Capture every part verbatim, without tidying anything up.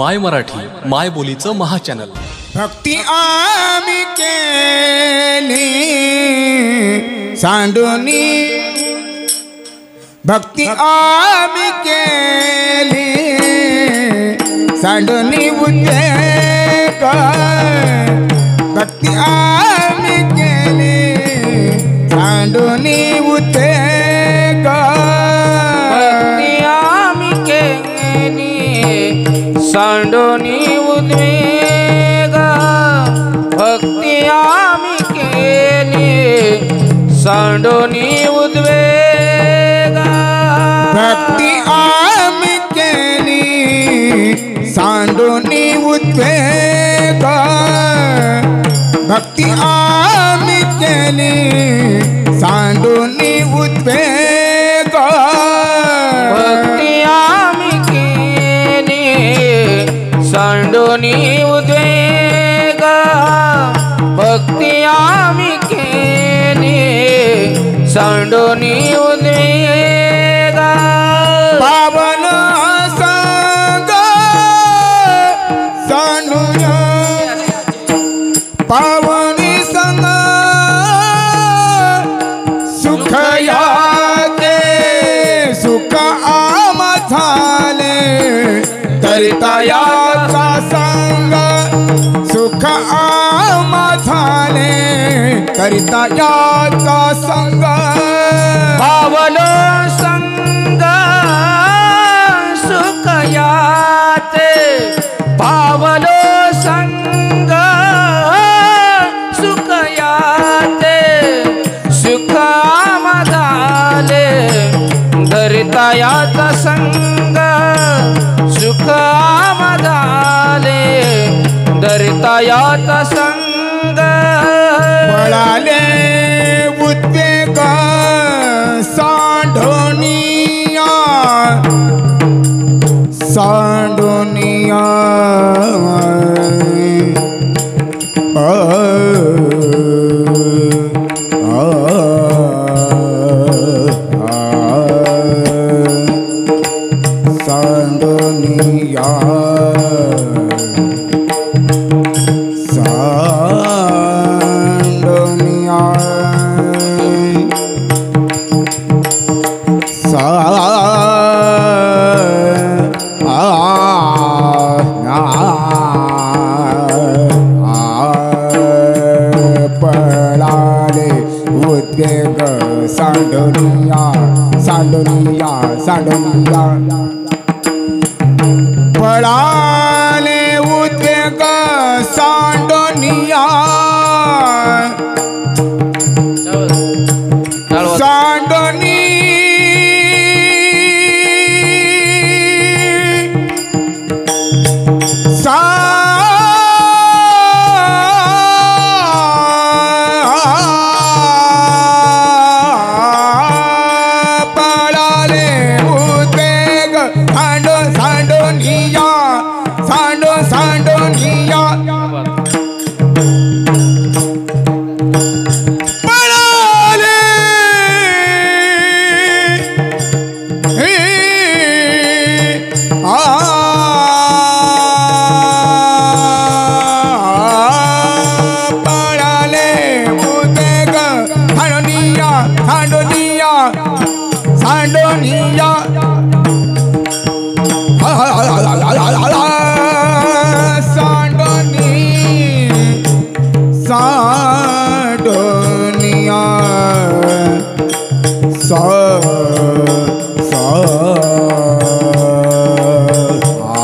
माय मराठी माय बोलीचं महाचॅनल। भक्ती आम्ही केली सांडूनी, भक्ती आम्ही केली सांडूनी उद्वेग, भक्ती आम्ही केली सांडूनी उद्वेग, भक्ती आम्ही केली सांडूनी उद्वेग, भक्ती आम्ही केली सांडूनी उद्वेग, भक्ती आम्ही केली सांडूनी उद्वेग, भक्ती आम्ही केली सांडूनी उद्वेग, भक्ती आम्ही केली सांडूनी उद्वेग, भक्ती आम्ही केली सांडूनी उद्वेग, पावन संग सांडूया, पावनी संग सुख याते, सुख आम्हा झाले तरिता याचा संग, सुख आम्हा झाले तरिता याचा संग, पावलो संग सुख याते, पावलो संग सुख याते, सुख आम्हाले धरिता याचा संग, सुख आम्हाले धरिता याचा संग, पळाले उद्वेग सांडोनिया, सांडोनिया आ, आ, आ, सांडोनिया सांडोनिया सा आ पळाले उद्वेग सांडोनिया, सांडोनिया, सांडोनिया, पळाले उद्वेग सांडोनिया, सांडोनी सा पळाले उद्वेग सांडो सांडोनिया, सांडो सांडोनिया, पळाले हे आ पळाले उद्वेग सांडोनिया, सांडोनिया, सांडोनिया, सांडोनी, सांडोनिया, सा सा आ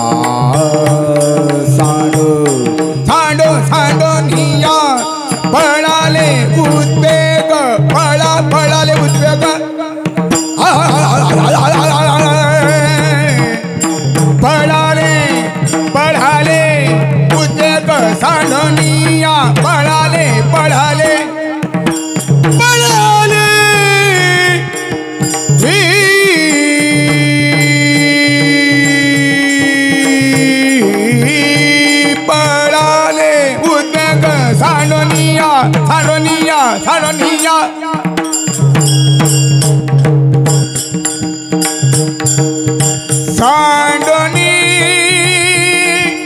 सांडो, सांडो सांडोनिया, पळाले उद्वेग, पळा पळाले उद्वेग, पळाले पळाले उद्वेग सांडोनिया, पळाले पळाले पळाले ही पळाले उद्वेग सांडोनिया, सांडोनिया, सांडोनिया, सांडोनी